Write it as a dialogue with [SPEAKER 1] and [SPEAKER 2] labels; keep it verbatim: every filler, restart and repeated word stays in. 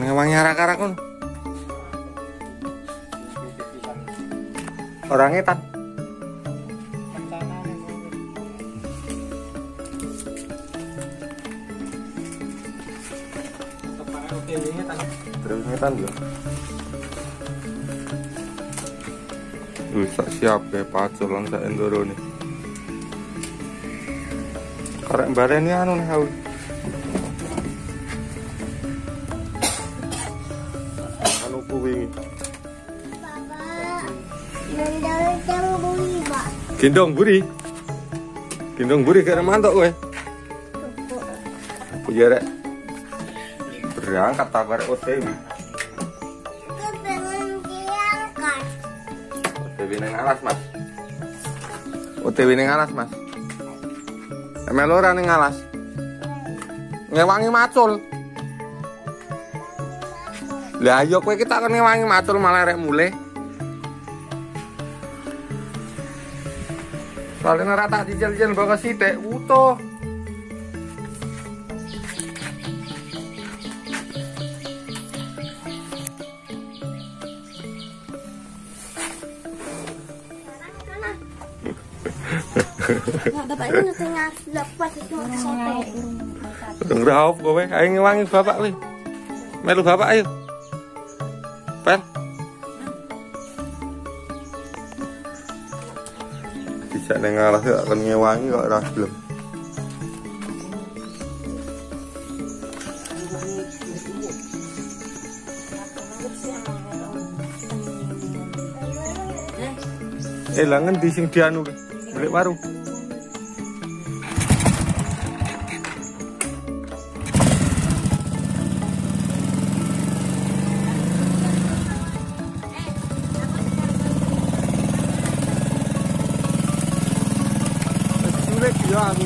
[SPEAKER 1] ngewangi arak-arak kon. Orang etan. Terus ngetan yo. Wis siap ya pacul lan sak endoro nih. Karek bareni anu nih aku. Anu kuwi. Gendong buri. Gendong buri kare mantuk kowe. Aku ya rek. Berangkat tabar O T W. O T W ning alas, Mas. O T W ning alas, Mas. Melu ora ning alas. Ngewangi macul. Lah ayo kowe kita kan ngewangi macul malah rek mulih. Soalnya rata cicil-cicil bawa sidik utuh.
[SPEAKER 2] Nah, bapak ini tengah lepas itu sote.
[SPEAKER 1] Urung raop kowe, ayo ngewangi bapak kowe. Melu bapak ayo. Pel. Bisa ning alas gak akan ngewangi kok ora gelem. Eh langen di sing dianu beli warung. Sulit ya aku.